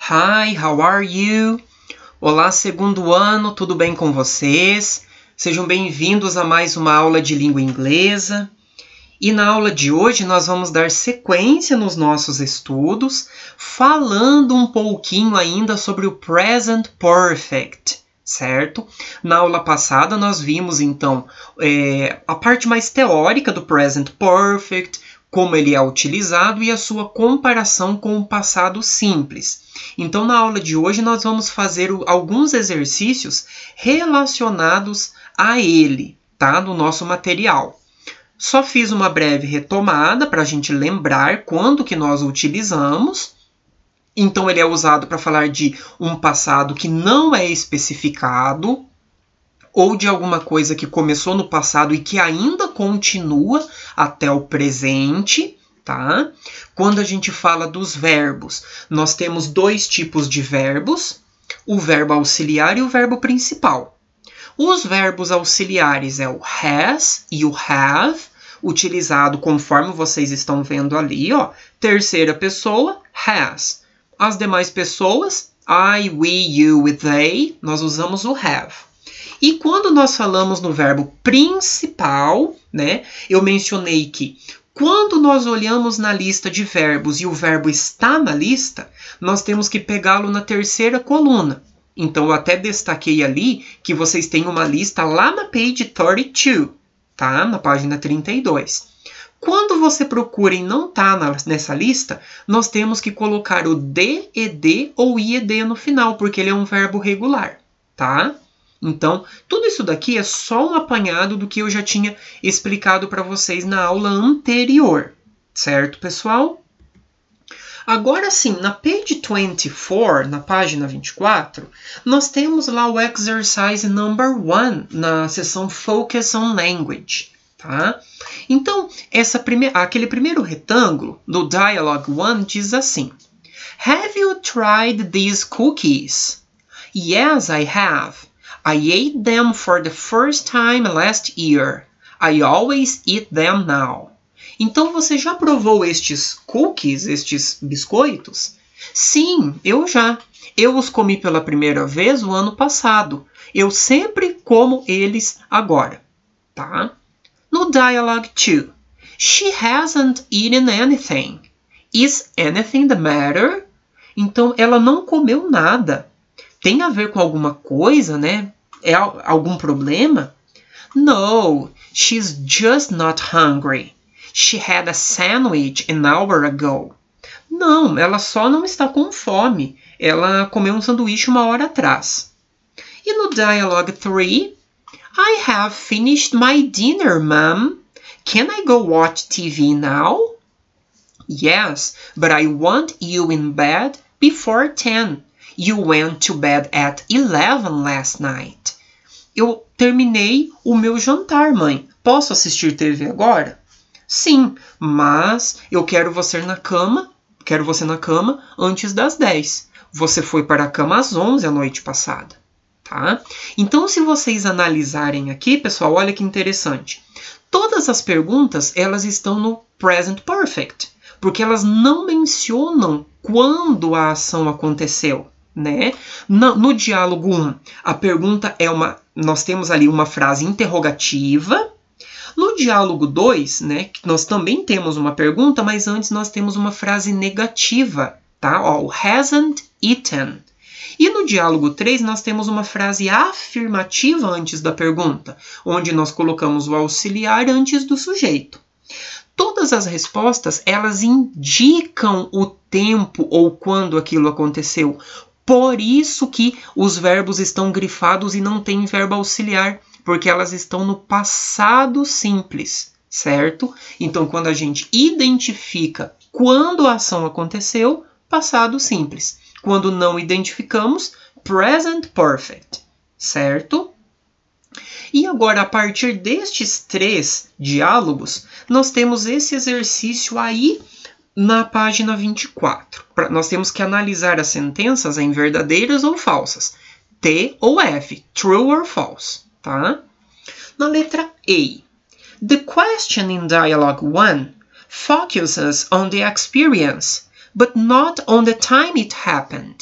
Hi, how are you? Olá, segundo ano, tudo bem com vocês? Sejam bem-vindos a mais uma aula de língua inglesa. E na aula de hoje nós vamos dar sequência nos nossos estudos, falando um pouquinho ainda sobre o Present Perfect, certo? Na aula passada nós vimos então a parte mais teórica do Present Perfect, como ele é utilizado e a sua comparação com o passado simples. Então, na aula de hoje, nós vamos fazer alguns exercícios relacionados a ele, tá? No nosso material. Só fiz uma breve retomada para a gente lembrar quando que nós o utilizamos. Então, ele é usado para falar de um passado que não é especificado, ou de alguma coisa que começou no passado e que ainda continua até o presente, tá? Quando a gente fala dos verbos, nós temos dois tipos de verbos, o verbo auxiliar e o verbo principal. Os verbos auxiliares é o has e o have, utilizado conforme vocês estão vendo ali, ó, terceira pessoa, has. As demais pessoas, I, we, you e they, nós usamos o have. E quando nós falamos no verbo principal, né, eu mencionei que quando nós olhamos na lista de verbos e o verbo está na lista, nós temos que pegá-lo na terceira coluna. Então, eu até destaquei ali que vocês têm uma lista lá na page 32, tá? Na página 32. Quando você procura e não está nessa lista, nós temos que colocar o D, ED ou IED no final, porque ele é um verbo regular, tá? Então, tudo isso daqui é só um apanhado do que eu já tinha explicado para vocês na aula anterior, certo, pessoal? Agora sim, na page 24, na página 24, nós temos lá o exercise number 1, na seção Focus on Language, tá? Então, aquele primeiro retângulo do Dialogue 1 diz assim: Have you tried these cookies? Yes, I have. I ate them for the first time last year. I always eat them now. Então, você já provou estes cookies, estes biscoitos? Sim, eu já. Eu os comi pela primeira vez o ano passado. Eu sempre como eles agora, tá? No Dialogue 2, She hasn't eaten anything. Is anything the matter? Então, ela não comeu nada. Tem a ver com alguma coisa, né? É algum problema? No, she's just not hungry. She had a sandwich an hour ago. Não, ela só não está com fome. Ela comeu um sanduíche uma hora atrás. E no Dialogue 3, I have finished my dinner, Mom. Can I go watch TV now? Yes, but I want you in bed before 10. You went to bed at 11 last night. Eu terminei o meu jantar, mãe. Posso assistir TV agora? Sim, mas eu quero você na cama antes das 10. Você foi para a cama às 11 a noite passada, tá? Então, se vocês analisarem aqui, pessoal, olha que interessante. Todas as perguntas, elas estão no Present Perfect, porque elas não mencionam quando a ação aconteceu, né? No diálogo 1, a pergunta é nós temos ali uma frase interrogativa. No diálogo 2, né, nós também temos uma pergunta, mas antes nós temos uma frase negativa, tá? Ó, hasn't eaten. E no diálogo 3, nós temos uma frase afirmativa antes da pergunta, onde nós colocamos o auxiliar antes do sujeito. Todas as respostas, elas indicam o tempo ou quando aquilo aconteceu. Por isso que os verbos estão grifados e não tem verbo auxiliar, porque elas estão no passado simples, certo? Então, quando a gente identifica quando a ação aconteceu, passado simples. Quando não identificamos, present perfect, certo? E agora, a partir destes 3 diálogos, nós temos esse exercício aí na página 24. Nós temos que analisar as sentenças em verdadeiras ou falsas. T ou F, true or false, tá? Na letra A, the question in Dialogue 1 focuses on the experience, but not on the time it happened.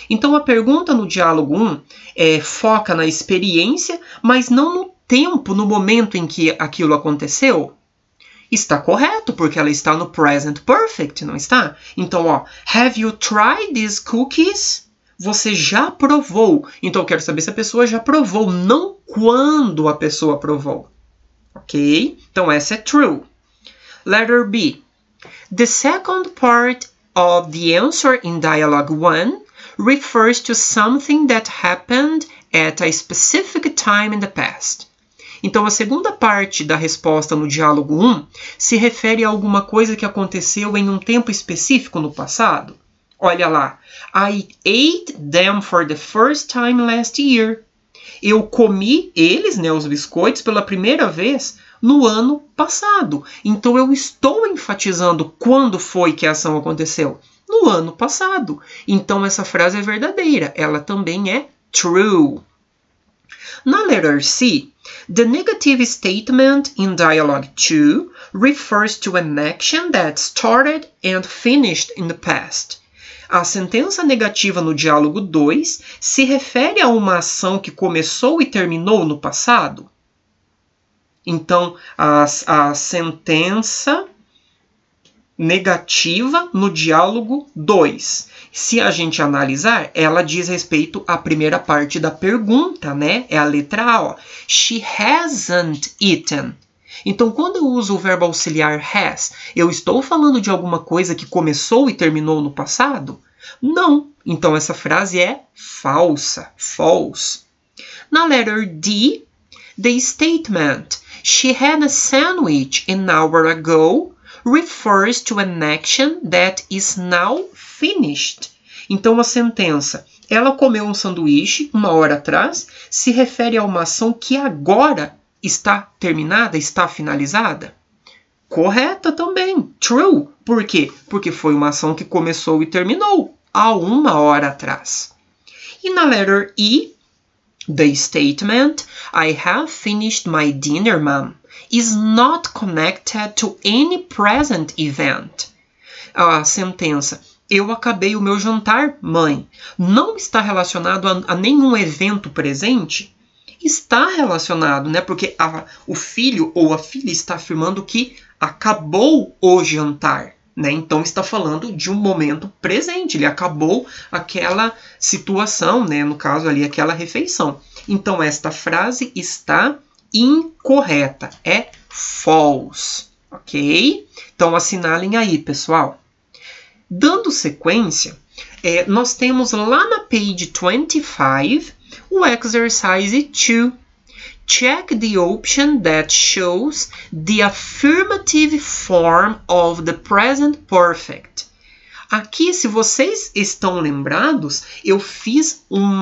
Então, a pergunta no diálogo 1 foca na experiência, mas não no tempo, no momento em que aquilo aconteceu. Está correto, porque ela está no present perfect, não está? Então, ó, have you tried these cookies? Você já provou. Então, eu quero saber se a pessoa já provou, não quando a pessoa provou. Ok? Então, essa é true. Letter B. The second part of the answer in dialogue 1 refers to something that happened at a specific time in the past. Então, a segunda parte da resposta no diálogo 1 se refere a alguma coisa que aconteceu em um tempo específico no passado. Olha lá. I ate them for the first time last year. Eu comi eles, né, os biscoitos, pela primeira vez no ano passado. Então, eu estou enfatizando quando foi que a ação aconteceu. No ano passado. Então, essa frase é verdadeira. Ela também é true. Na letter C, the negative statement in dialogue 2 refers to an action that started and finished in the past. A sentença negativa no diálogo 2 se refere a uma ação que começou e terminou no passado. Então, a sentença negativa no diálogo 2. Se a gente analisar, ela diz respeito à primeira parte da pergunta, né? É a letra A, ó. She hasn't eaten. Então, quando eu uso o verbo auxiliar has, eu estou falando de alguma coisa que começou e terminou no passado? Não. Então, essa frase é falsa. False. Na letter D, the statement she had a sandwich an hour ago refers to an action that is now finished. Então, a sentença ela comeu um sanduíche uma hora atrás se refere a uma ação que agora está terminada, está finalizada. Correta também. True. Por quê? Porque foi uma ação que começou e terminou há uma hora atrás. E na letter E, the statement I have finished my dinner, ma'am, is not connected to any present event. A sentença eu acabei o meu jantar, mãe, não está relacionado a nenhum evento presente? Está relacionado, né? Porque o filho ou a filha está afirmando que acabou o jantar, né? Então está falando de um momento presente, ele acabou aquela situação, né? No caso ali, aquela refeição. Então esta frase está incorreta, é false, ok? Então assinalem aí, pessoal. Dando sequência, nós temos lá na page 25 o exercise 2. Check the option that shows the affirmative form of the present perfect. Aqui, se vocês estão lembrados, eu fiz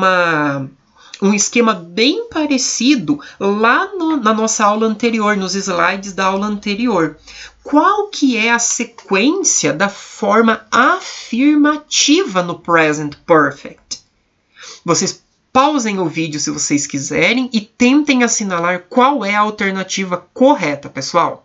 um esquema bem parecido lá na nossa aula anterior, nos slides da aula anterior. Qual que é a sequência da forma afirmativa no present perfect? Vocês pausem o vídeo se vocês quiserem e tentem assinalar qual é a alternativa correta, pessoal.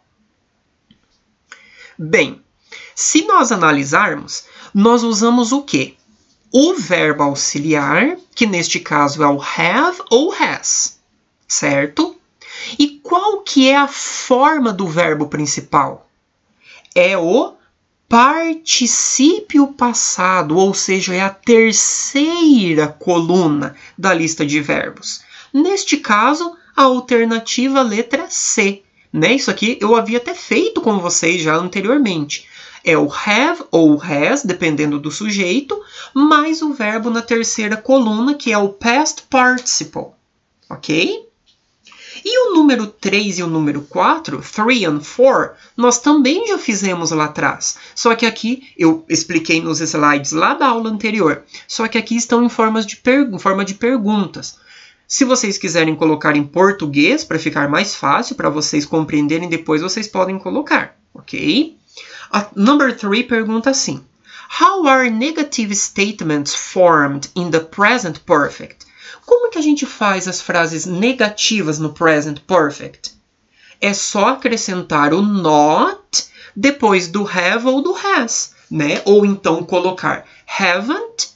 Bem, se nós analisarmos, nós usamos o quê? O verbo auxiliar, que neste caso é o have ou has, certo? E qual que é a forma do verbo principal? É o particípio passado, ou seja, é a terceira coluna da lista de verbos. Neste caso, a alternativa letra C, né? Isso aqui eu havia até feito com vocês já anteriormente. É o have ou has, dependendo do sujeito, mais o verbo na terceira coluna, que é o past participle. Ok? E o número 3 e o número 4, 3 and 4, nós também já fizemos lá atrás. Só que aqui, eu expliquei nos slides lá da aula anterior. Só que aqui estão em forma de perguntas. Se vocês quiserem colocar em português, para ficar mais fácil, para vocês compreenderem depois, vocês podem colocar. Ok? A number 3 pergunta assim. How are negative statements formed in the present perfect? Como que a gente faz as frases negativas no present perfect? É só acrescentar o not depois do have ou do has, né? Ou então colocar haven't,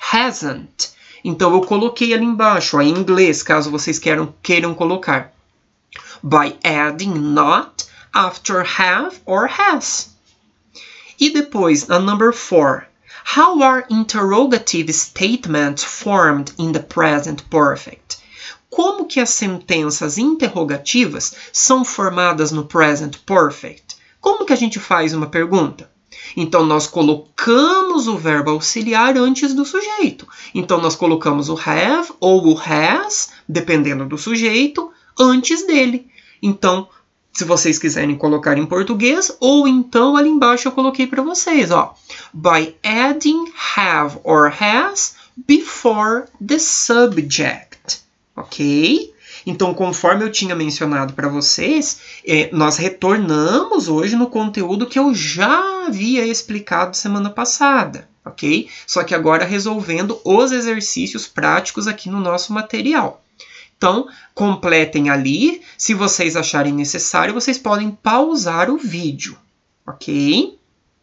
hasn't. Então, eu coloquei ali embaixo, ó, em inglês, caso vocês queiram colocar. By adding not after have or has. E depois, a number 4. How are interrogative statements formed in the present perfect? Como que as sentenças interrogativas são formadas no present perfect? Como que a gente faz uma pergunta? Então, nós colocamos o verbo auxiliar antes do sujeito. Então, nós colocamos o have ou o has, dependendo do sujeito, antes dele. Então, se vocês quiserem colocar em português, ou então ali embaixo eu coloquei para vocês, ó. By adding have or has before the subject. Ok? Então, conforme eu tinha mencionado para vocês, nós retornamos hoje no conteúdo que eu já havia explicado semana passada, ok? Só que agora resolvendo os exercícios práticos aqui no nosso material. Então, completem ali. Se vocês acharem necessário, vocês podem pausar o vídeo, ok?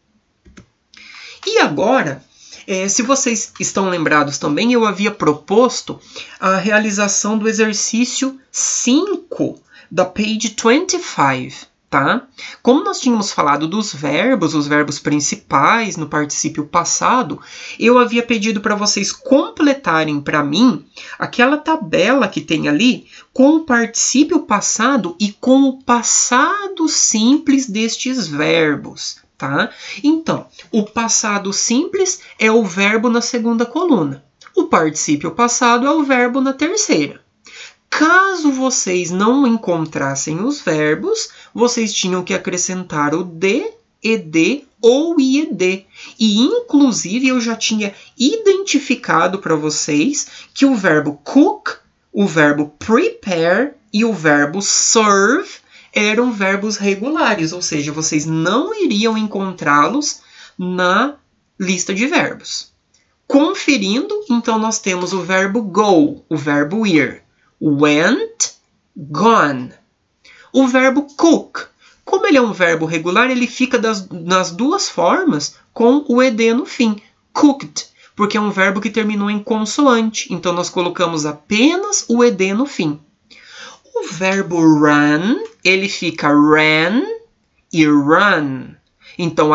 E agora, se vocês estão lembrados também, eu havia proposto a realização do exercício 5 da page 25, tá? Como nós tínhamos falado dos verbos, os verbos principais no particípio passado, eu havia pedido para vocês completarem para mim aquela tabela que tem ali com o particípio passado e com o passado simples destes verbos. Tá? Então, o passado simples é o verbo na segunda coluna. O particípio passado é o verbo na terceira. Caso vocês não encontrassem os verbos, vocês tinham que acrescentar o de, ed ou ied. E, inclusive, eu já tinha identificado para vocês que o verbo cook, o verbo prepare e o verbo serve eram verbos regulares, ou seja, vocês não iriam encontrá-los na lista de verbos. Conferindo, então nós temos o verbo go, o verbo ir. Went, gone. O verbo cook, como ele é um verbo regular, ele fica nas duas formas com o ed no fim. Cooked, porque é um verbo que terminou em consoante, então nós colocamos apenas o ed no fim. O verbo run, ele fica ran e run. Então,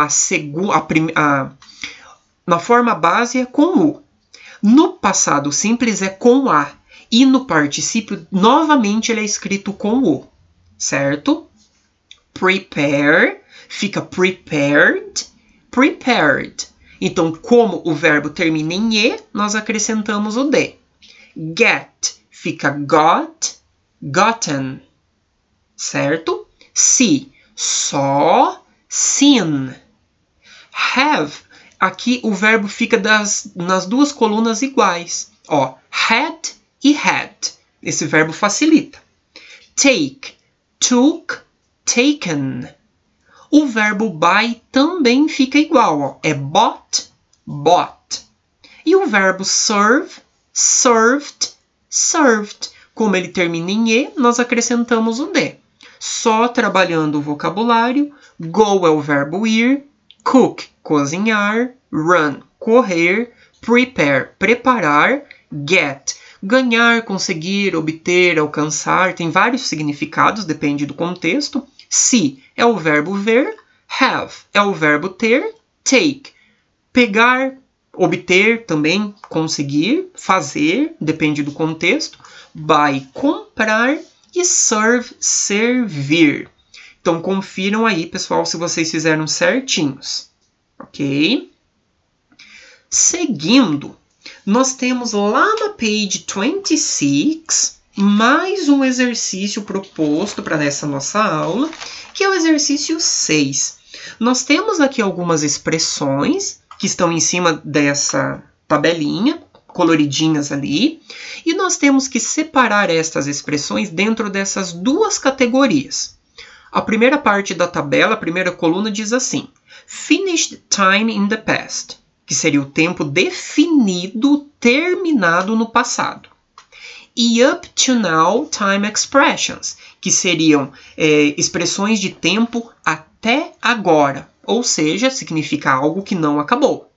na forma base é com o. No passado simples é com a. E no particípio, novamente, ele é escrito com o. Certo? Prepare, fica prepared, prepared. Então, como o verbo termina em e, nós acrescentamos o de. Get, fica got, gotten, certo? See, saw, seen. Have, aqui o verbo fica nas duas colunas iguais. Ó, had e had. Esse verbo facilita. Take, took, taken. O verbo buy também fica igual. Ó, é bought, bought. E o verbo serve, served, served. Como ele termina em e, nós acrescentamos o de. Só trabalhando o vocabulário, go é o verbo ir, cook, cozinhar, run, correr, prepare, preparar, get, ganhar, conseguir, obter, alcançar, tem vários significados, depende do contexto. See é o verbo ver, have é o verbo ter, take, pegar, obter também, conseguir, fazer, depende do contexto. Buy, comprar e serve, servir. Então, confiram aí, pessoal, se vocês fizeram certinhos. Ok? Seguindo, nós temos lá na page 26 mais um exercício proposto para essa nossa aula, que é o exercício 6. Nós temos aqui algumas expressões que estão em cima dessa tabelinha, coloridinhas ali, e nós temos que separar estas expressões dentro dessas duas categorias. A primeira parte da tabela, a primeira coluna, diz assim: finished time in the past, que seria o tempo definido, terminado no passado. E up to now time expressions, que seriam expressões de tempo até agora, ou seja, significa algo que não acabou.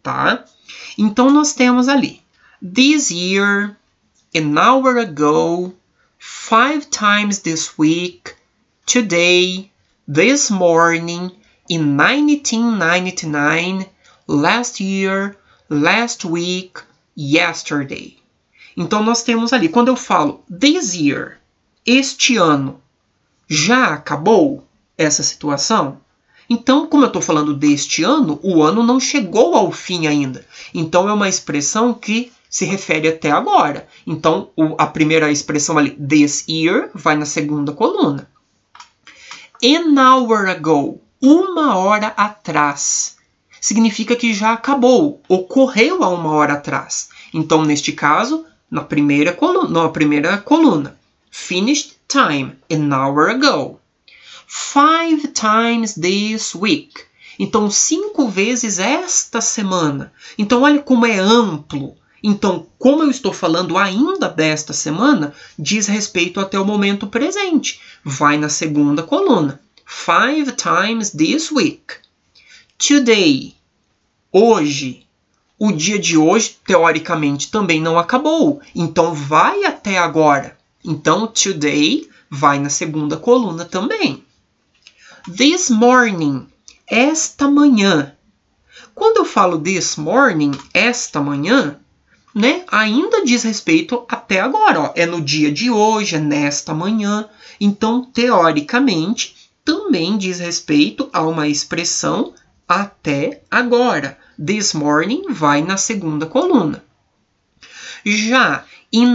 tá? Então, nós temos ali this year, an hour ago, 5 times this week, today, this morning, in 1999, last year, last week, yesterday. Então, nós temos ali, quando eu falo this year, este ano, já acabou essa situação? Então, como eu estou falando deste ano, o ano não chegou ao fim ainda. Então, é uma expressão que se refere até agora. Então, a primeira expressão ali, this year, vai na segunda coluna. An hour ago, 1 hora atrás, significa que já acabou, ocorreu há 1 hora atrás. Então, neste caso, na primeira coluna, finished time, an hour ago. 5 times this week. Então, 5 vezes esta semana. Então, olha como é amplo. Então, como eu estou falando ainda desta semana, diz respeito até o momento presente. Vai na segunda coluna. 5 times this week. Today. Hoje. O dia de hoje, teoricamente, também não acabou. Então, vai até agora. Então, today vai na segunda coluna também. This morning, esta manhã. Quando eu falo this morning, esta manhã, né, ainda diz respeito até agora. Ó, é no dia de hoje, é nesta manhã. Então, teoricamente, também diz respeito a uma expressão até agora. This morning vai na segunda coluna. Já em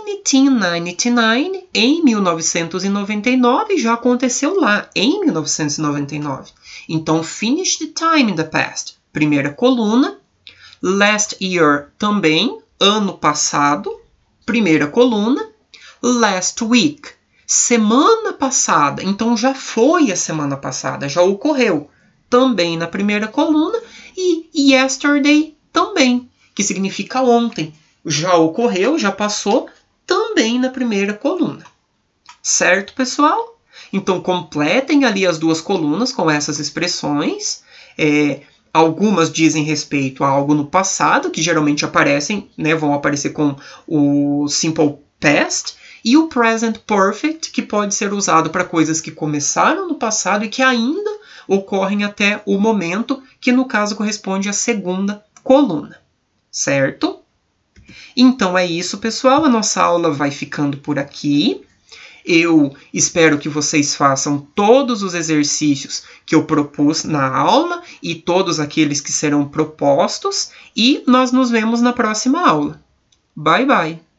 1999, em 1999, já aconteceu lá, em 1999. Então, finished time in the past, primeira coluna. Last year, também, ano passado, primeira coluna. Last week, semana passada. Então, já foi a semana passada, já ocorreu. Também na primeira coluna. E yesterday, também, que significa ontem. Já ocorreu, já passou, também na primeira coluna. Certo, pessoal? Então, completem ali as duas colunas com essas expressões. Algumas dizem respeito a algo no passado, que geralmente aparecem, né, vão aparecer com o simple past, e o present perfect, que pode ser usado para coisas que começaram no passado e que ainda ocorrem até o momento, que no caso corresponde à segunda coluna. Certo? Então é isso, pessoal. A nossa aula vai ficando por aqui. Eu espero que vocês façam todos os exercícios que eu propus na aula e todos aqueles que serão propostos. E nós nos vemos na próxima aula. Bye, bye!